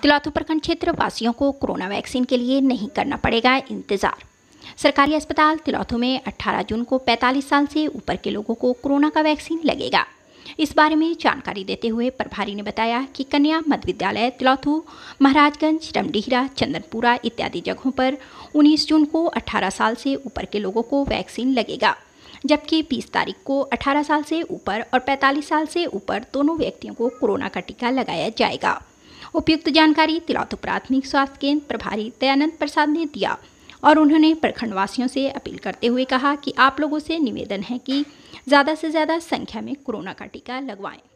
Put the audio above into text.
तिलौथू प्रखंड क्षेत्र वासियों को कोरोना वैक्सीन के लिए नहीं करना पड़ेगा इंतजार। सरकारी अस्पताल तिलौथू में 18 जून को 45 साल से ऊपर के लोगों को कोरोना का वैक्सीन लगेगा। इस बारे में जानकारी देते हुए प्रभारी ने बताया कि कन्या मध्य विद्यालय तिलौथू, महाराजगंज, रमडीहरा, चंदनपुरा इत्यादि जगहों पर 19 जून को 18 साल से ऊपर के लोगों को वैक्सीन लगेगा, जबकि 20 तारीख को 18 साल से ऊपर और 45 साल से ऊपर दोनों व्यक्तियों को कोरोना का टीका लगाया जाएगा। उपयुक्त जानकारी तिलौथू प्राथमिक स्वास्थ्य केंद्र प्रभारी दयानंद प्रसाद ने दिया और उन्होंने प्रखंडवासियों से अपील करते हुए कहा कि आप लोगों से निवेदन है कि ज़्यादा से ज़्यादा संख्या में कोरोना का टीका लगवाएं।